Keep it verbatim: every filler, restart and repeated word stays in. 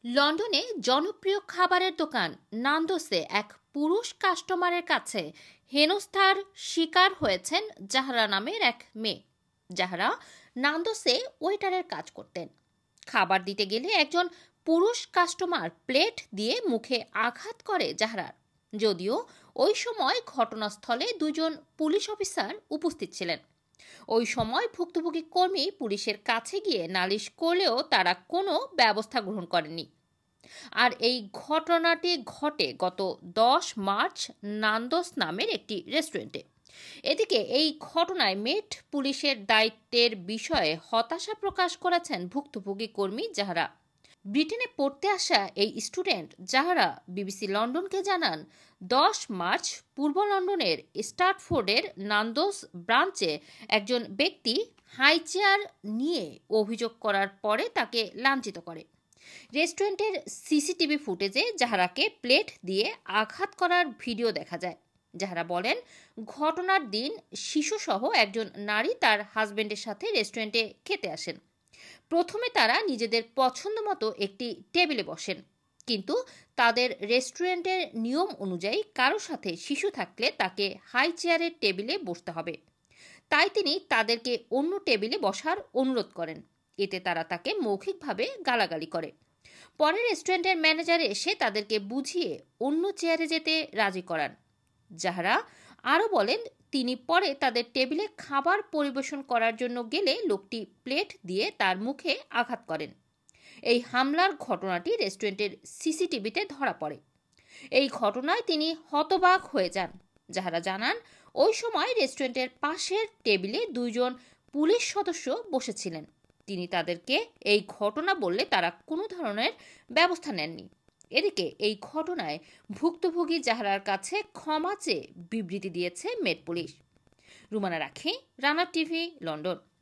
লন্ডনে জনপ্রিয় খাবারের দোকান নান্দোসে এক পুরুষ কাস্টমারের কাছে হেনস্থার শিকার হয়েছেন জাহরা নামের এক মেয়ে। জাহরা নান্দোসে ওয়েটারের কাজ করতেন। খাবার দিতে গেলে একজন পুরুষ কাস্টমার প্লেট দিয়ে মুখে আঘাত করে জাহরার। যদিও ওই সময় ঘটনাস্থলে দুজন পুলিশ অফিসার উপস্থিত ছিলেন। ওই সময় ভুক্তভোগী কর্মী পুলিশের কাছে গিয়ে নালিশ করলেও তারা কোনো ব্যবস্থা গ্রহণ করেনি। আর এই ঘটনাটি ঘটে গত দশ মার্চ নান্দোস নামের একটি রেস্টুরেন্টে। এদিকে এই ঘটনায় মেট পুলিশের দায়িত্বের বিষয়ে হতাশা প্রকাশ করেছেন ভুক্তভোগী কর্মী জাহরা। ব্রিটেনে পড়তে আসা এই স্টুডেন্ট জাহরা বিবিসি লন্ডনকে জানান, দশ মার্চ পূর্ব লন্ডনের স্টার্টফোর্ডের নান্দোস ব্রাঞ্চে একজন ব্যক্তি হাই চেয়ার নিয়ে অভিযোগ করার পরে তাকে লাঞ্ছিত করে। রেস্টুরেন্টের সিসিটিভি ফুটেজে জাহরাকে প্লেট দিয়ে আঘাত করার ভিডিও দেখা যায়। জাহরা বলেন, ঘটনার দিন শিশুসহ একজন নারী তার হাজবেন্ডের সাথে রেস্টুরেন্টে খেতে আসেন। প্রথমে তারা নিজেদের পছন্দ মতো একটি টেবিলে বসেন, কিন্তু তাদের রেস্টুরেন্টের নিয়ম অনুযায়ী কারো সাথে শিশু থাকলে তাকে হাই চেয়ারের টেবিলে বসতে হবে। তাই তিনি তাদেরকে অন্য টেবিলে বসার অনুরোধ করেন। এতে তারা তাকে মৌখিকভাবে গালাগালি করে। পরে রেস্টুরেন্টের ম্যানেজার এসে তাদেরকে বুঝিয়ে অন্য চেয়ারে যেতে রাজি করান। জাহরা আরও বলেন, তিনি পরে তাদের টেবিলে খাবার পরিবেশন করার জন্য গেলে লোকটি প্লেট দিয়ে তার মুখে আঘাত করেন। এই হামলার ঘটনাটি রেস্টুরেন্টের সিসিটিভিতে ধরা পড়ে। এই ঘটনায় তিনি হতবাক হয়ে যান। জাহরা জানান, ওই সময় রেস্টুরেন্টের পাশের টেবিলে দুইজন পুলিশ সদস্য বসেছিলেন। তিনি তাদেরকে এই ঘটনা বললে তারা কোনো ধরনের ব্যবস্থা নেননি। এদিকে এই ঘটনায় ভুক্তভোগী জাহরার কাছে ক্ষমা চেয়ে বিবৃতি দিয়েছে মেট পুলিশ। রুমানা রাখি, রানা টিভি, লন্ডন।